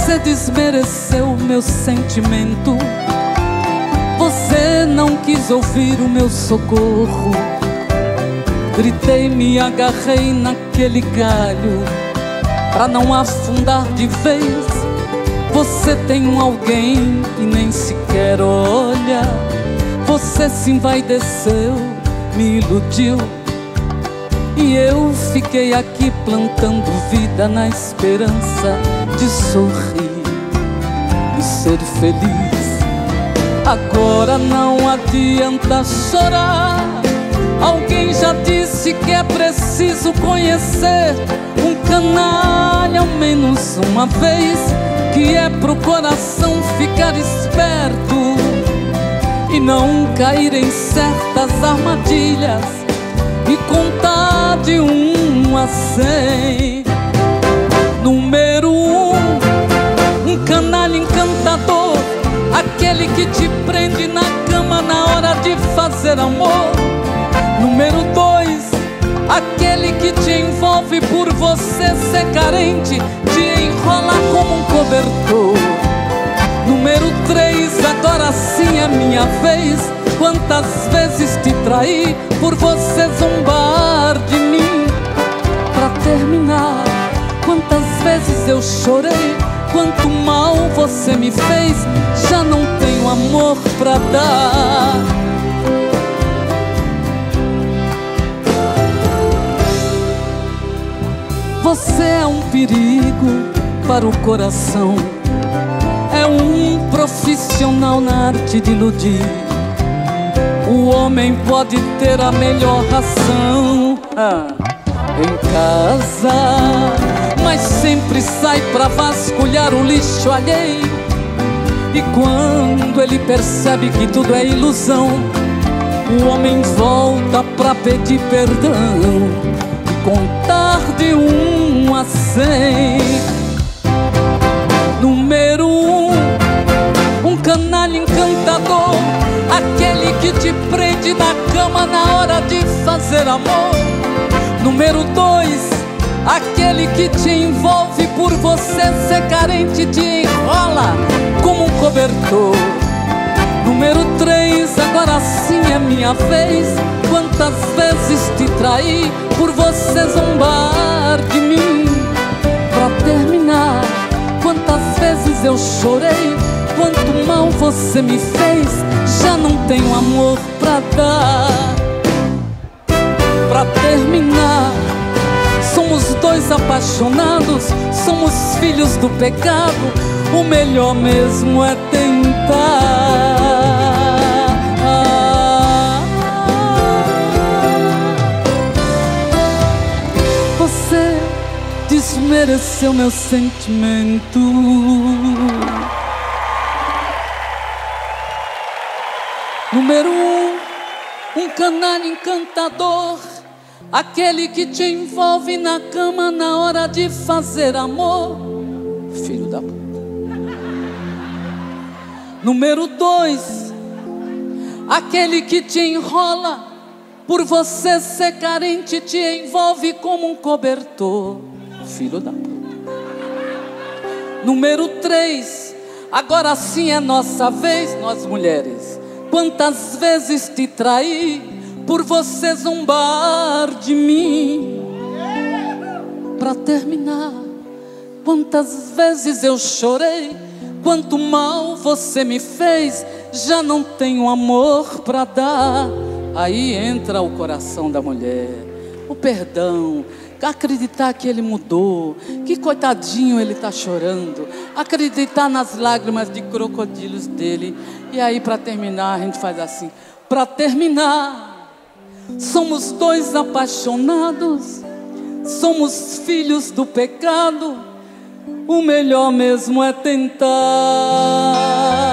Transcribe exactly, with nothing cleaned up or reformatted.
Você desmereceu o meu sentimento. Você não quis ouvir o meu socorro. Gritei, me agarrei naquele galho pra não afundar de vez. Você tem um alguém e nem sequer olha. Você se envaideceu, me iludiu, e eu fiquei aqui plantando vida na esperança de sorrir e ser feliz. Agora não adianta chorar. Alguém já disse que é preciso conhecer um canalha ao menos uma vez, que é pro coração ficar esperto e não cair em certas armadilhas e contar de um a cem. Número um, um canalha encantador, aquele que te prende na cama na hora de fazer amor. Número dois, aquele que te envolve por você ser carente, te enrola como um cobertor. Número três, agora sim é minha vez. Quantas vezes te traí por você zombar de mim. Pra terminar, quantas vezes eu chorei, quanto mal você me fez. Já não tenho amor pra dar. Você é um perigo para o coração, é um profissional na arte de iludir. O homem pode ter a melhor ração ah, em casa, mas sempre sai pra vasculhar o lixo alheio. E quando ele percebe que tudo é ilusão, o homem volta pra pedir perdão e contar de um a cem. Número um, um canalha encantador, aquele que te prende na cama na hora de fazer amor. Número dois, aquele que te envolve por você ser carente, te enrola como um cobertor. Número três, agora sim é minha vez. Quantas vezes te traí por você zombar de mim. Pra terminar, quantas vezes eu chorei, quanto mal você me fez. Já não tenho amor pra dar. Pra terminar, somos dois apaixonados, somos filhos do pecado. O melhor mesmo é tentar. Você desmereceu meu sentimento. Número um, um canalha encantador, aquele que te envolve na cama na hora de fazer amor. Filho da puta. Número dois, aquele que te enrola por você ser carente, te envolve como um cobertor. Filho da puta. Número três, agora sim é nossa vez, nós mulheres. Quantas vezes te traí por você zombar de mim. Pra terminar, quantas vezes eu chorei, quanto mal você me fez. Já não tenho amor pra dar. Aí entra o coração da mulher, o perdão, acreditar que ele mudou, que coitadinho ele tá chorando, acreditar nas lágrimas de crocodilos dele. E aí pra terminar a gente faz assim. Pra terminar, somos dois apaixonados, somos filhos do pecado. O melhor mesmo é tentar.